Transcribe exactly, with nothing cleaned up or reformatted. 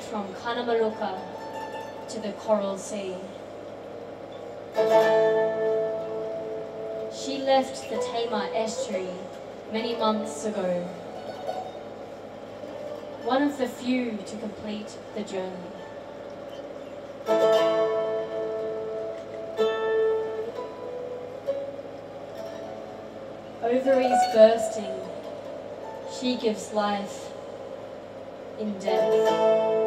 from Kanamaluka to the Coral Sea. She left the Tamar estuary many months ago, one of the few to complete the journey. Ovaries bursting, she gives life in death.